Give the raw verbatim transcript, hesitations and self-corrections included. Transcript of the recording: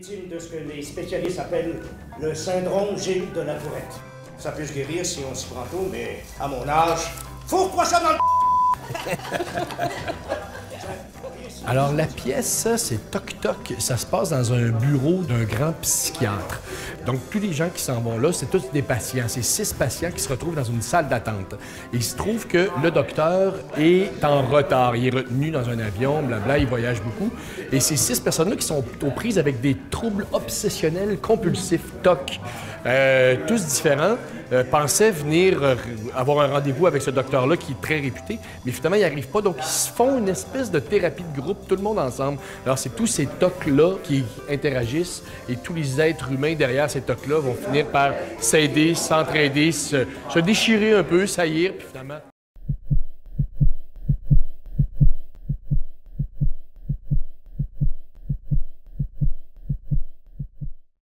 victime de ce que les spécialistes appellent le syndrome Gilles de la Tourette. Ça peut se guérir si on s'y prend tôt, mais à mon âge, fourre-toi ça dans le... Alors, la pièce, c'est Toc Toc. Ça se passe dans un bureau d'un grand psychiatre. Donc, tous les gens qui s'en vont là, c'est tous des patients. C'est six patients qui se retrouvent dans une salle d'attente. Il se trouve que le docteur est en retard. Il est retenu dans un avion, blabla, il voyage beaucoup. Et ces six personnes-là qui sont aux prises avec des troubles obsessionnels compulsifs, T O C, euh, tous différents, euh, pensaient venir euh, avoir un rendez-vous avec ce docteur-là qui est très réputé, mais finalement, ils n'y arrivent pas. Donc, ils se font une espèce de thérapie de groupe, tout le monde ensemble. Alors, c'est tous ces T O C-là qui interagissent et tous les êtres humains derrière ces T O C-là vont finir par s'aider, s'entraider, se, se déchirer un peu, saillir, puis finalement...